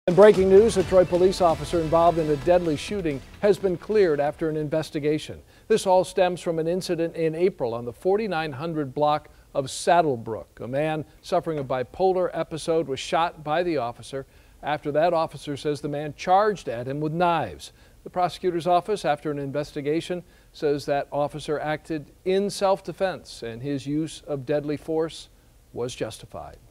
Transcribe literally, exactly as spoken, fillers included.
In breaking news, a Troy police officer involved in a deadly shooting has been cleared after an investigation. This all stems from an incident in April on the forty-nine hundred block of Saddlebrook. A man suffering a bipolar episode was shot by the officer. After that, officer says the man charged at him with knives. The prosecutor's office, after an investigation, says that officer acted in self-defense and his use of deadly force was justified.